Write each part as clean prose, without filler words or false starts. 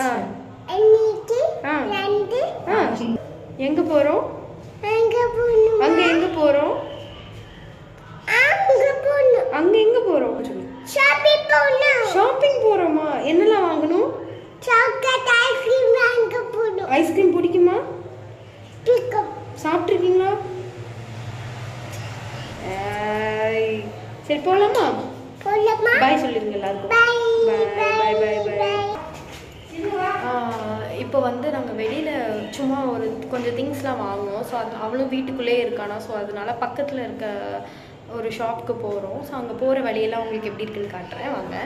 எங்க போறோம்? அங்க எங்க போறோம்? அங்க எங்க போறோம்? ஷாப்பிங் போறோமா? என்னலாம் வாங்கணும்? சாக்லேட் ஐஸ்கிரீம் வாங்க போறோம். ஐஸ்கிரீம் பிடிக்குமா? பிடிக்கும். சாப்பிட்டுருக்கீங்களா? சரி போலாமா? போலாமா? பாய் சொல்லிருங்க எல்லாருக்கும். பாய் பாய் பாய் பாய். இப்போ வந்து நாங்கள் வெளியில் சும்மா கொஞ்சம் திங்ஸ்லாம் வாங்குவோம். ஸோ அவளும் வீட்டுக்குள்ளே இருக்கானா, ஸோ அதனால பக்கத்தில் இருக்க ஒரு ஷாப்புக்கு போகிறோம். ஸோ அங்கே போகிற வழியெல்லாம் உங்களுக்கு எப்படி இருக்குன்னு காட்டுறேன் வாங்க.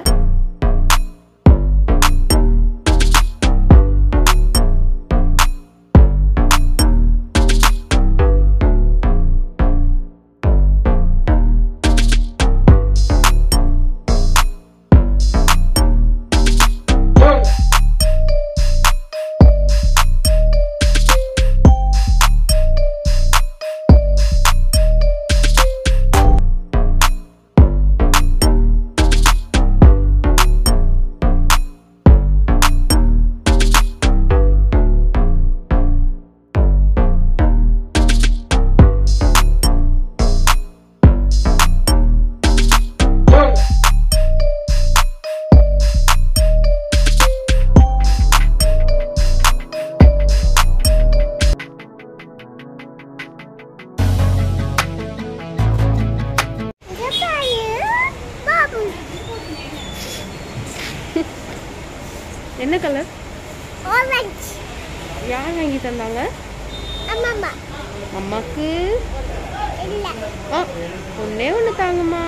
என்ன கலர்? ஆரஞ்சு. யார் வாங்கி தந்தாங்க? அம்மா. அம்மாக்கு இல்ல. ஒண்ணே ஒண்ணு தாங்கம்மா.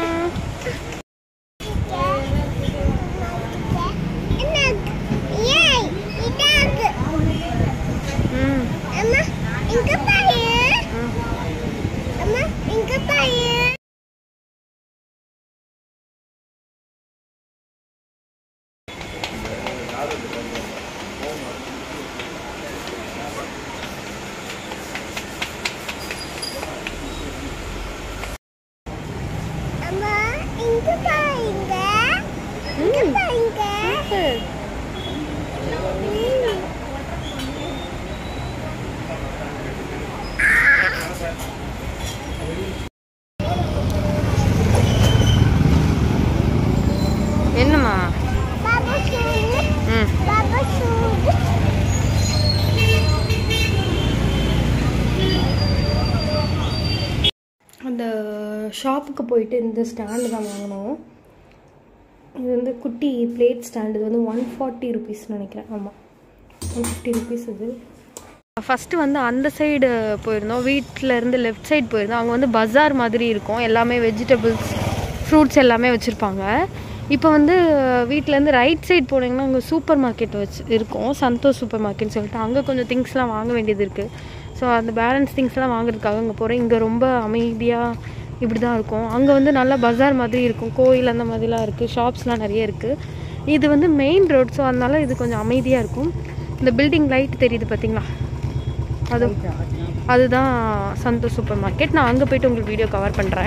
என்னம்மா? அந்த ஷாப்புக்கு போயிட்டு இந்த ஸ்டாண்டு தான் வாங்கினோம். இது வந்து குட்டி பிளேட் ஸ்டாண்டு. இது வந்து 140 ருபீஸ் நினைக்கிறேன். ஆமாம், 150 ருபீஸ் இது. ஃபஸ்ட்டு வந்து அந்த சைடு போயிருந்தோம், வீட்டிலேருந்து லெஃப்ட் சைடு போயிருந்தோம். அங்கே வந்து பஜார் மாதிரி இருக்கும், எல்லாமே வெஜிடபிள்ஸ் ஃப்ரூட்ஸ் எல்லாமே வச்சுருப்பாங்க. இப்போ வந்து வீட்டிலேருந்து ரைட் சைடு போனீங்கன்னா அங்கே சூப்பர் மார்க்கெட் இருக்கும், சந்தோஷ் சூப்பர் மார்க்கெட்னு சொல்லிட்டு. அங்கே கொஞ்சம் திங்ஸ்லாம் வாங்க வேண்டியது இருக்குது. ஸோ அந்த பேலன்ஸ் திங்ஸ்லாம் வாங்குறதுக்காக அங்கே போகிறேன். இங்கே ரொம்ப அமைதியாக இப்படி தான் இருக்கும். அங்கே வந்து நல்லா பஜார் மாதிரி இருக்கும், கோயில் அந்த மாதிரிலாம் இருக்குது, ஷாப்ஸ்லாம் நிறைய இருக்குது. இது வந்து மெயின் ரோட், ஸோ அதனால இது கொஞ்சம் அமைதியாக இருக்கும். இந்த பில்டிங் லைட் தெரியுது பார்த்தீங்களா, அதுதான் சந்தோஷ் சூப்பர் மார்க்கெட். நான் அங்கே போய்ட்டு உங்களுக்கு வீடியோ கவர் பண்ணுறேன்.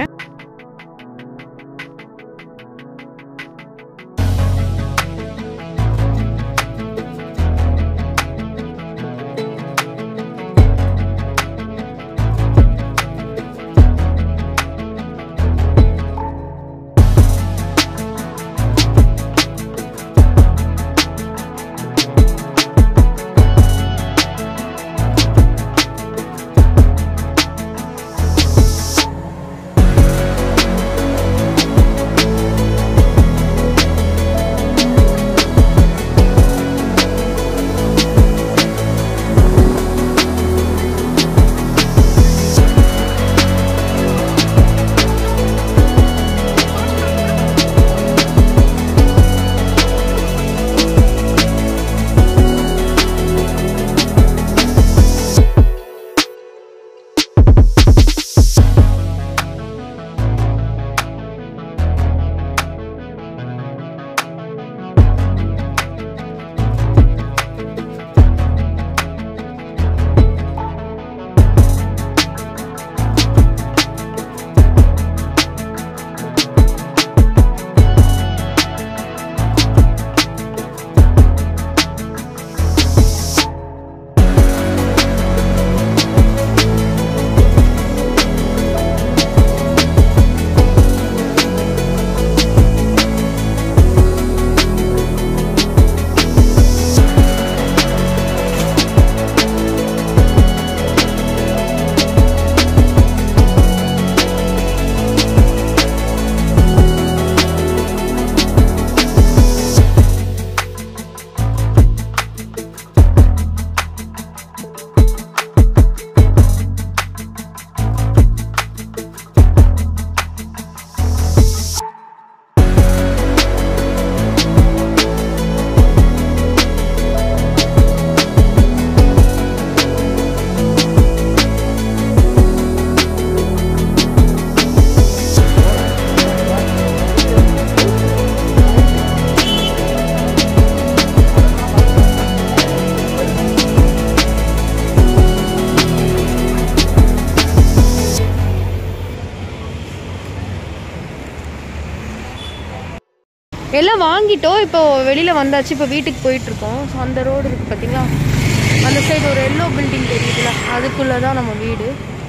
எல்லாம் வாங்கிட்டோம். இப்போ வெளியில் வந்தாச்சு. இப்போ வீட்டுக்கு போயிட்டுருக்கோம். ஸோ அந்த ரோடு இருக்குது பார்த்தீங்களா, அந்த சைடு ஒரு எல்லோ பில்டிங் தெரியுதுல, அதுக்குள்ளே தான் நம்ம வீடு.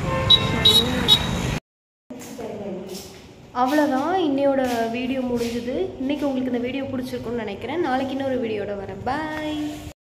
அவ்வளோதான், இன்னையோட வீடியோ முடிஞ்சுது. இன்றைக்கி உங்களுக்கு இந்த வீடியோ பிடிச்சிருக்குன்னு நினைக்கிறேன். நாளைக்கு இன்னொரு வீடியோட வரேன். பாய்.